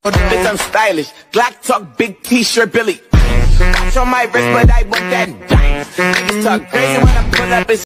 Bitch, I'm stylish. Glock talk, big t-shirt, Billy. Watch on my wrist, but I want that dime. Niggas talk crazy when I pull up. It's